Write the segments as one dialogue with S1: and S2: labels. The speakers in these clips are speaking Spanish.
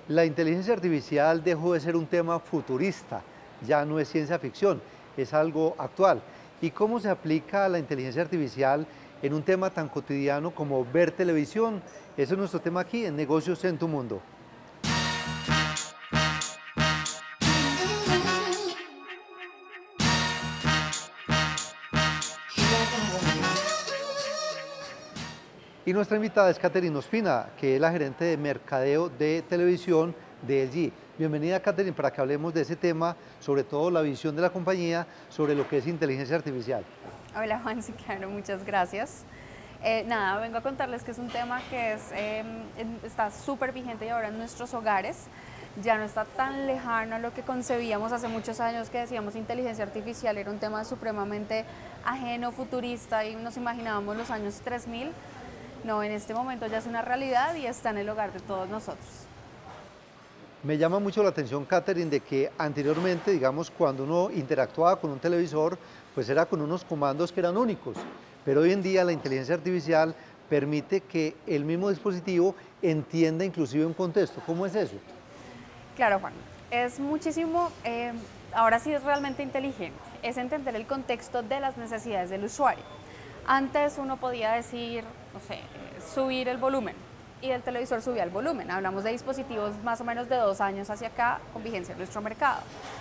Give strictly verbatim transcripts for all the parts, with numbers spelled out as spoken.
S1: La inteligencia artificial dejó de ser un tema futurista, ya no es ciencia ficción, es algo actual. ¿Y cómo se aplica la inteligencia artificial en un tema tan cotidiano como ver televisión? Ese es nuestro tema aquí en Negocios en tu Mundo. Y nuestra invitada es Catherine Ospina, que es la gerente de mercadeo de televisión de L G. Bienvenida, Catherine, para que hablemos de ese tema, sobre todo la visión de la compañía sobre lo que es inteligencia artificial.
S2: Hola, Juan, sí, claro, muchas gracias. Eh, nada, vengo a contarles que es un tema que es, eh, está súper vigente y ahora en nuestros hogares. Ya no está tan lejano a lo que concebíamos hace muchos años, que decíamos inteligencia artificial era un tema supremamente ajeno, futurista, y nos imaginábamos los años tres mil. No, en este momento ya es una realidad y está en el hogar de todos nosotros.
S1: Me llama mucho la atención, Catherine, de que anteriormente, digamos, cuando uno interactuaba con un televisor, pues era con unos comandos que eran únicos. Pero hoy en día la inteligencia artificial permite que el mismo dispositivo entienda inclusive un contexto. ¿Cómo es eso?
S2: Claro, Juan, es muchísimo, eh, ahora sí es realmente inteligente, es entender el contexto de las necesidades del usuario. Antes uno podía decir, no sé, subir el volumen y el televisor subía el volumen. Hablamos de dispositivos más o menos de dos años hacia acá con vigencia en nuestro mercado.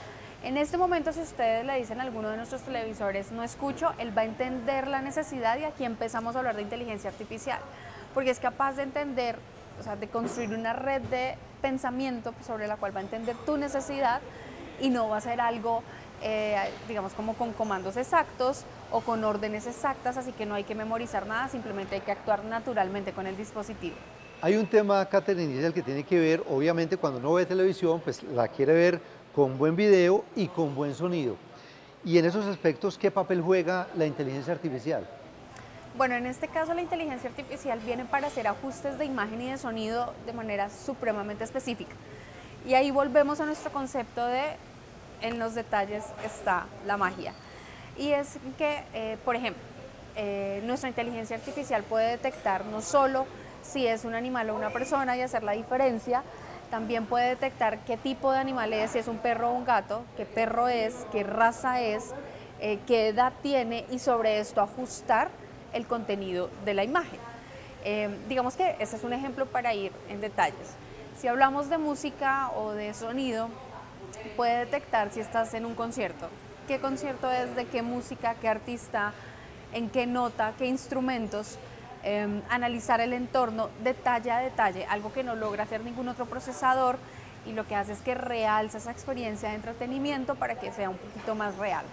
S2: En este momento, si ustedes le dicen a alguno de nuestros televisores no escucho, él va a entender la necesidad, y aquí empezamos a hablar de inteligencia artificial, porque es capaz de entender, o sea, de construir una red de pensamiento sobre la cual va a entender tu necesidad y no va a ser algo, eh, digamos, como con comandos exactos o con órdenes exactas, así que no hay que memorizar nada, simplemente hay que actuar naturalmente con el dispositivo.
S1: Hay un tema, Catherine, y es el que tiene que ver, obviamente, cuando uno ve televisión, pues la quiere ver con buen video y con buen sonido. Y en esos aspectos, ¿qué papel juega la inteligencia artificial?
S2: Bueno, en este caso la inteligencia artificial viene para hacer ajustes de imagen y de sonido de manera supremamente específica. Y ahí volvemos a nuestro concepto de en los detalles está la magia. Y es que, eh, por ejemplo, eh, nuestra inteligencia artificial puede detectar no solo si es un animal o una persona y hacer la diferencia, también puede detectar qué tipo de animal es, si es un perro o un gato, qué perro es, qué raza es, eh, qué edad tiene, y sobre esto ajustar el contenido de la imagen. Eh, digamos que ese es un ejemplo para ir en detalles. Si hablamos de música o de sonido, puede detectar si estás en un concierto, qué concierto es, de qué música, qué artista, en qué nota, qué instrumentos, eh, analizar el entorno detalle a detalle, algo que no logra hacer ningún otro procesador, y lo que hace es que realza esa experiencia de entretenimiento para que sea un poquito más real.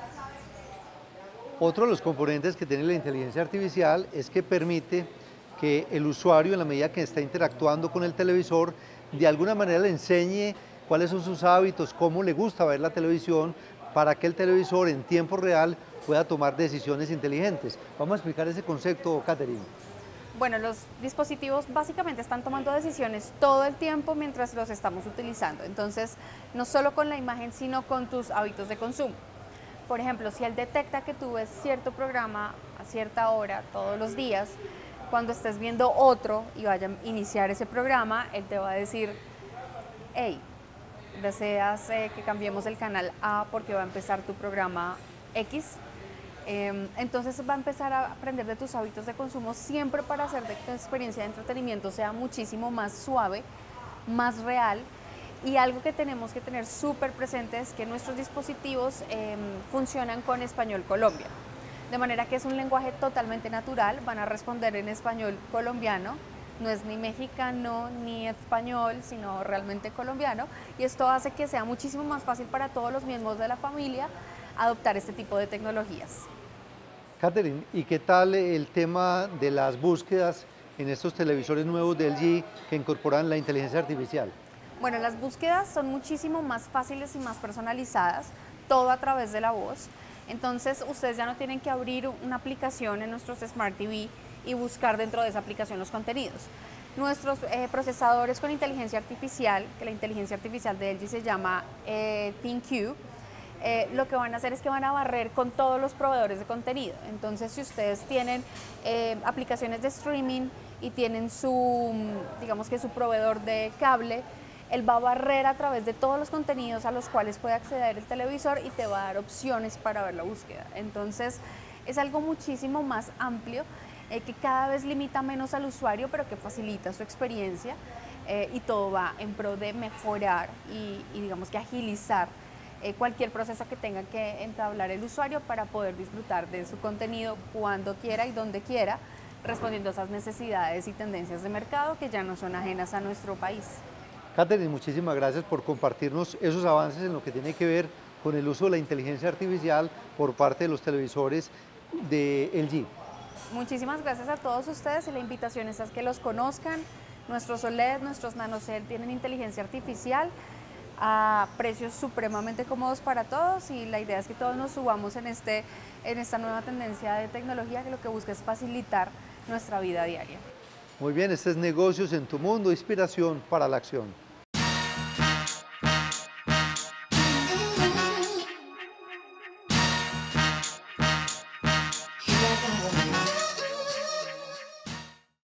S1: Otro de los componentes que tiene la inteligencia artificial es que permite que el usuario, en la medida que está interactuando con el televisor, de alguna manera le enseñe cuáles son sus hábitos, cómo le gusta ver la televisión, para que el televisor en tiempo real pueda tomar decisiones inteligentes. Vamos a explicar ese concepto, Catherine.
S2: Bueno, los dispositivos básicamente están tomando decisiones todo el tiempo mientras los estamos utilizando. Entonces, no solo con la imagen, sino con tus hábitos de consumo. Por ejemplo, si él detecta que tú ves cierto programa a cierta hora todos los días, cuando estés viendo otro y vaya a iniciar ese programa, él te va a decir, hey, deseas eh, que cambiemos el canal A porque va a empezar tu programa X. Eh, entonces va a empezar a aprender de tus hábitos de consumo, siempre para hacer de que tu experiencia de entretenimiento sea muchísimo más suave, más real. Y algo que tenemos que tener súper presente es que nuestros dispositivos eh, funcionan con Español Colombia, de manera que es un lenguaje totalmente natural, van a responder en español colombiano, no es ni mexicano ni español, sino realmente colombiano, y esto hace que sea muchísimo más fácil para todos los miembros de la familia adoptar este tipo de tecnologías.
S1: Catherine, ¿y qué tal el tema de las búsquedas en estos televisores nuevos de L G que incorporan la inteligencia artificial?
S2: Bueno, las búsquedas son muchísimo más fáciles y más personalizadas, todo a través de la voz. Entonces, ustedes ya no tienen que abrir una aplicación en nuestros Smart T V y buscar dentro de esa aplicación los contenidos. Nuestros eh, procesadores con inteligencia artificial, que la inteligencia artificial de L G se llama eh, ThinQ, eh, lo que van a hacer es que van a barrer con todos los proveedores de contenido. Entonces, si ustedes tienen eh, aplicaciones de streaming y tienen su, digamos que su proveedor de cable, él va a barrer a través de todos los contenidos a los cuales puede acceder el televisor y te va a dar opciones para ver la búsqueda. Entonces, es algo muchísimo más amplio, eh, que cada vez limita menos al usuario, pero que facilita su experiencia, eh, y todo va en pro de mejorar y, y digamos que agilizar eh, cualquier proceso que tenga que entablar el usuario para poder disfrutar de su contenido cuando quiera y donde quiera, respondiendo a esas necesidades y tendencias de mercado que ya no son ajenas a nuestro país.
S1: Catherine, muchísimas gracias por compartirnos esos avances en lo que tiene que ver con el uso de la inteligencia artificial por parte de los televisores de L G.
S2: Muchísimas gracias a todos ustedes y la invitación es a que los conozcan. Nuestros O L E D, nuestros NanoCell tienen inteligencia artificial a precios supremamente cómodos para todos y la idea es que todos nos subamos en, este, en esta nueva tendencia de tecnología que lo que busca es facilitar nuestra vida diaria.
S1: Muy bien, este es Negocios en tu Mundo, inspiración para la acción.